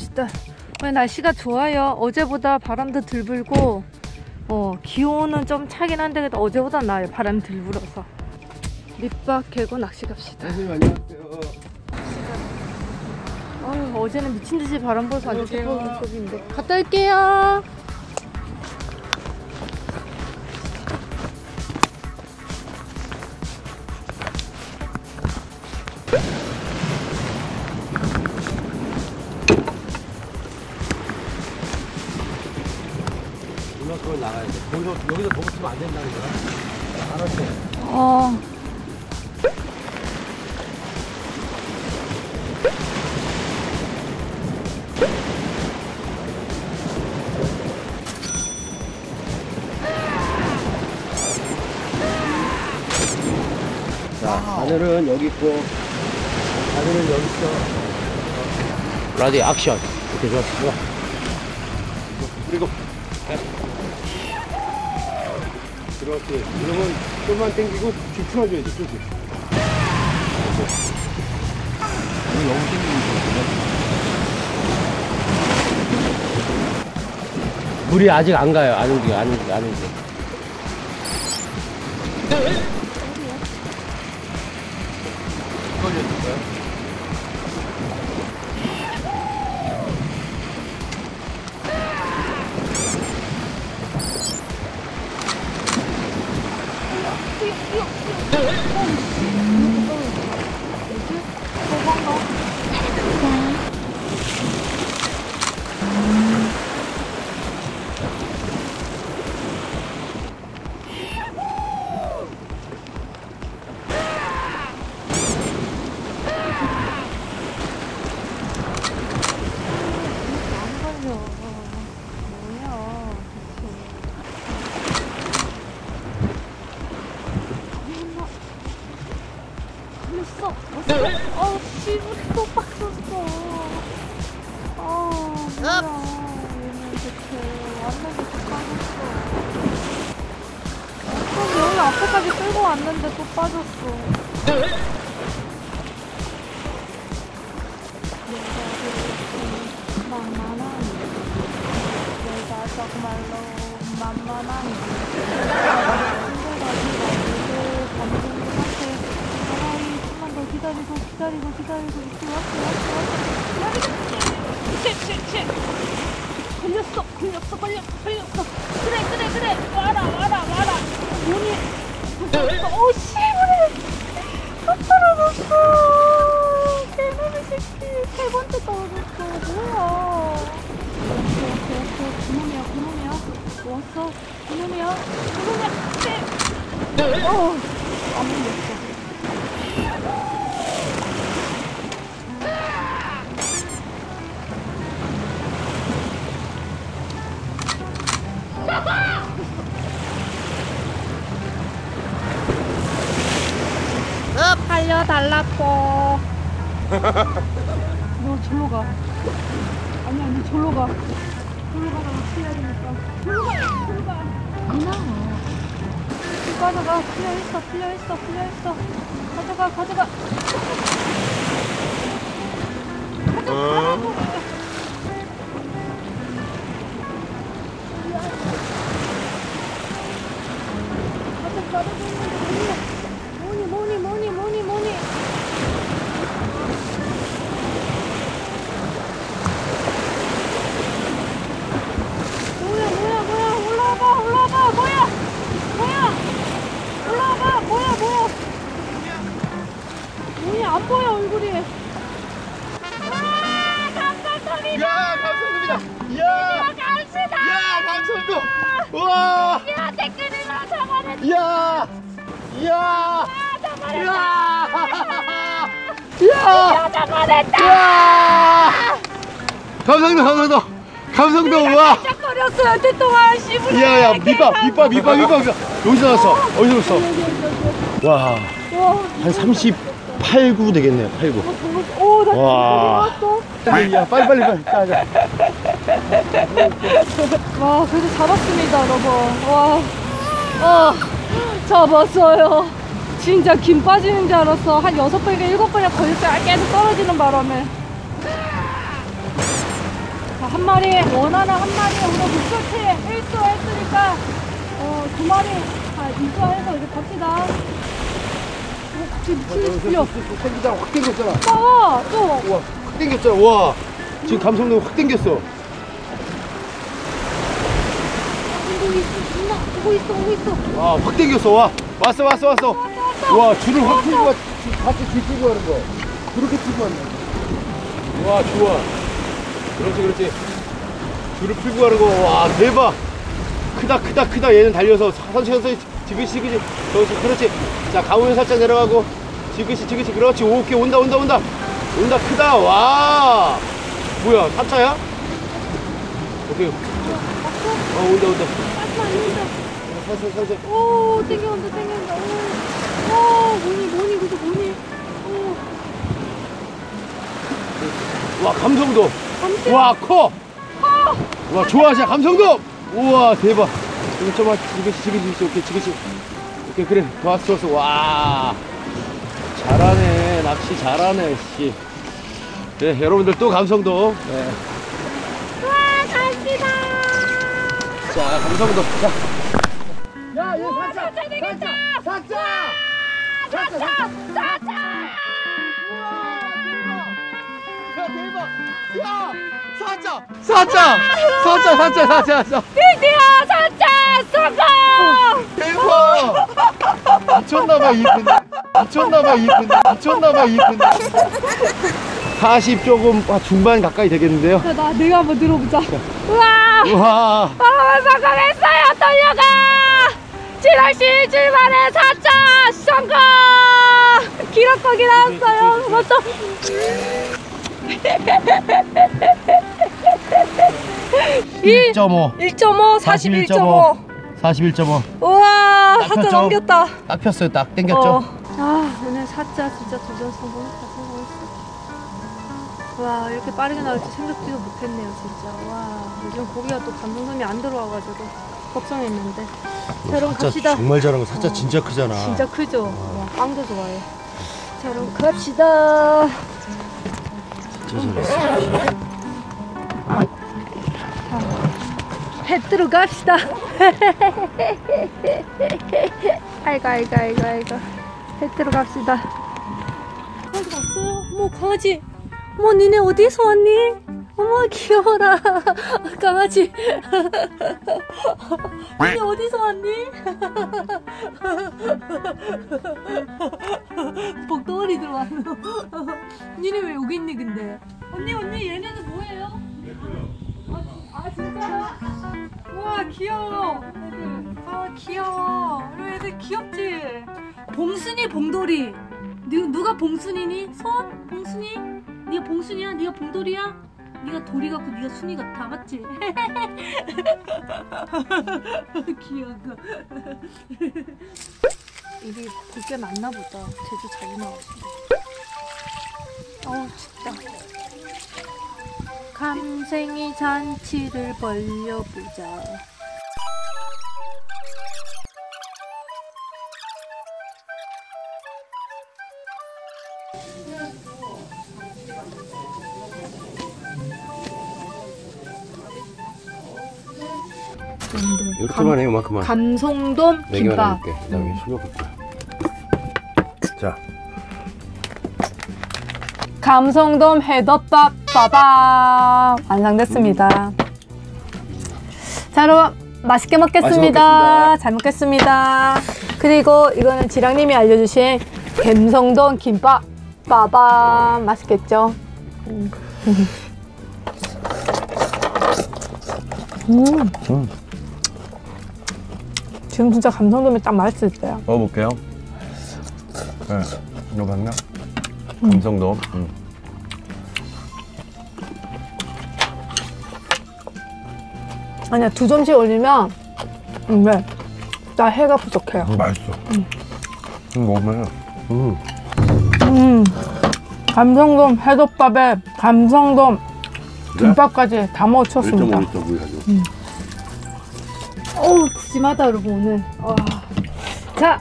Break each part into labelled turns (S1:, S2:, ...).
S1: 갑시다. 오늘 날씨가 좋아요. 어제보다 바람도 덜 불고 기온은 좀 차긴 한데 그래도 어제보다 나아요. 바람 덜 불어서. 밑밥 개고 낚시 갑시다.
S2: 선생님 안녕하세요.
S1: 어제는 미친듯이 바람 불어서 완전 속보인데 갔다 올게요.
S2: 그걸 나가야 돼. 여기서 더 붙으면 안 된다는 거야. 알았어. 자, 바늘은 여기 있고, 바늘은 여기 있어. 라디 액션. 이렇게 좋아. 그리고 그렇지. 그러면 좀만 당기고 쭉 풀어줘야 돼. 쭉. 너무 당기는 거 물이 아직 안 가요. 안 움직여.
S1: 씨발 또 빡쳤어. 뭐야. 얘는 대체 왔는데 또 빠졌어. 여기 앞에까지 끌고 왔는데 또 빠졌어. 내가 정말로 만만한 기다리고 이렇게 왔어. 걸렸어. 그래. 와라. 뭐니? 씨발해. 또 떨어졌어. 개놈의 새끼. 세 번째 떨어졌어. 뭐야. 그놈이야. 왔어. 그놈이야. 안 물렸어. 살려달라고. 너 절로 가. 아니 절로 가. 절로 가다가 피해야 되니까. 절로 가. 안 나와. 가져가. 풀려있어. 가져가. 뭐니. 뭐야. 올라와봐. 뭐야. 뭐니 안 보여 얼굴이. 감사합니다.
S2: 야, 감사합니다. 감사합니다. 우와.
S1: 댓글이나 잡아냈다. 잡아냈다. 감사합니다. 와. 깜짝거렸어요. 때 동안 씹으려.
S2: 야, 밑밥. 여기서 나왔어. 어디서 났어? 와. 한 38구 되겠네요. 8구.
S1: 나
S2: 와. 야, 빨리. 가자.
S1: 와, 그래도 잡았습니다, 여러분. 와. 잡았어요. 진짜 김 빠지는 줄 알았어. 한 6번인가 7번이나 걸렸어요. 계속 떨어지는 바람에. 자, 한 마리, 원하는 한 마리 우리가 목표치 1수 했으니까 2마리 입수해서 이제 갑시다. 갑자기 미친 듯이 풀려.
S2: 땡기잖아. 확 땡겼잖아.
S1: 또.
S2: 우와, 확 땡겼잖아. 와, 지금 감성돔 확 땡겼어.
S1: 오고 있어.
S2: 와, 확 땡겼어. 와, 왔어. 와, 줄을 확 풀고 와. 같이 줄 풀고 하는 거. 그렇게 풀고 하는 거. 와, 좋아. 그렇지. 줄을 풀고 하는 거. 와, 대박. 크다. 얘는 달려서 천천히 지그시. 그렇지. 자, 가운데 살짝 내려가고. 지그시. 그렇지. 오케이. 온다. 크다. 와. 뭐야, 사자야? 오케이. 온다. 살살.
S1: 오, 땡겨온다. 오, 뭐니.
S2: 와, 감성돔. 와, 커. 와, 좋아. 자, 감성돔. 우와, 대박. 이거 좀 지그시. 오케이, 지그시. 오케이, 그래. 좋았어. 와. 잘하네. 낚시 잘하네, 씨. 네, 여러분들 또 감성돔. 네.
S1: 와, 갑시다.
S2: 자, 감성돔. 자.
S1: 야, 얘 사자 되겠다. 사자.
S2: 야, 대박. 야, 사자.
S1: 드디어 사자 성공.
S2: 대박. 미쳤나봐, 이 큰. 40 조금 중반 가까이 되겠는데요.
S1: 자, 내가 한번 들어보자. 우와. 성공했어요. 돌려가. 지라시 줄만에 사자 성공. 기록하기 나왔어요. 맞죠? 1.5 41.5 우와, 사자 넘겼다.
S2: 딱 폈어요. 딱 땡겼죠.
S1: 오늘 사자 진짜 도전 성공했어. 와, 이렇게 빠르게 나올지 생각지도 못했네요 진짜. 와, 요즘 고기가 또 감성돔이 안 들어와가지고 걱정했는데. 자, 여러분 갑시다.
S2: 정말 잘한 거. 사자 진짜 크잖아.
S1: 진짜 크죠. 와, 빵도 좋아해. 자, 여러분 갑시다.
S2: 진짜 잘했어.
S1: 해 뜨러 갑시다. 아이고. 해 뜨러 갑시다. 강아지 봤어요? 어머, 강아지. 어머, 니네 어디서 왔니? 어머, 귀여워라. 강아지. 니네 어디서 왔니? 복덩어리 들어왔노. 니네 왜 여기 있니 근데? 언니 얘네는 뭐예요? 아 진짜요? 우와, 귀여워. 애들. 귀여워. 그리고 애들 귀엽지? 봉순이, 봉돌이. 누가 봉순이니? 손? 봉순이? 네가 봉순이야? 네가 봉돌이야? 네가 돌이 같고 네가 순이 같아. 맞지? 귀여워. 입이 굵게 맞나 보다. 제주 자주 나왔어. 어우, 춥다. 감생이 잔치를 벌려보자.
S2: 이렇게만 해, 이만큼만.
S1: 감성돔 김밥.
S2: 그다음에 술 먹을 거야. 자,
S1: 감성돔 해덮밥 빠밤 완성됐습니다. 자, 여러분 맛있게 먹겠습니다. 잘 먹겠습니다. 그리고 이거는 지랑님이 알려주신 갬성돔 김밥 빠밤. 맛있겠죠? 지금 진짜 감성돔이 딱 맛있을 때야.
S2: 먹어볼게요. 네, 이거 봤나? 감성돔.
S1: 아니야, 2점씩 올리면 네, 나 해가 부족해요.
S2: 맛있어. 먹으면
S1: 감성돔 해덮밥에 감성돔 김밥까지 다 먹었습니다. 어우, 푸짐하다 여러분 오늘. 와. 자,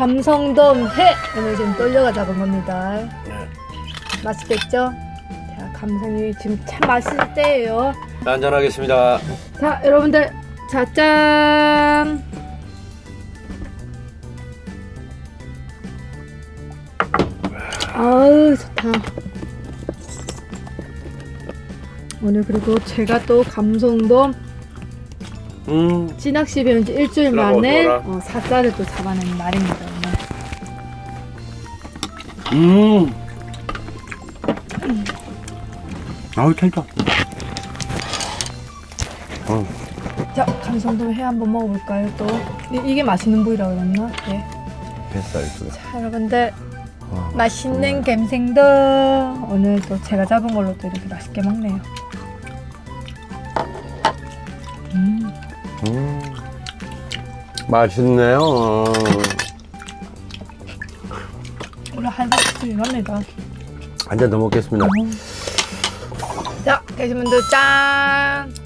S1: 감성돔 회 오늘 지금 떨려가 잡은 겁니다. 맛있겠죠? 자, 감성이 지금 참 맛있을 때예요.
S2: 한잔하겠습니다.
S1: 자, 여러분들, 자, 짠! 아우, 좋다. 오늘 그리고 제가 또 감성돔 찌낚시 배운 지 일주일 만에 사자를 또 잡아내는 날입니다. 오늘.
S2: 아우, 찰져.
S1: 자, 감성돔 회 한번 먹어볼까요? 또 이게 맛있는 부위라고 그랬나? 예.
S2: 뱃살 쪽에.
S1: 자, 여러분들 맛있는 갬생돔 오늘 또 제가 잡은 걸로 또 이렇게 맛있게 먹네요.
S2: 맛있네요.
S1: 오늘 한 상씩 이겁니다.
S2: 한 잔 더 먹겠습니다.
S1: 자, 계신 분들 짠!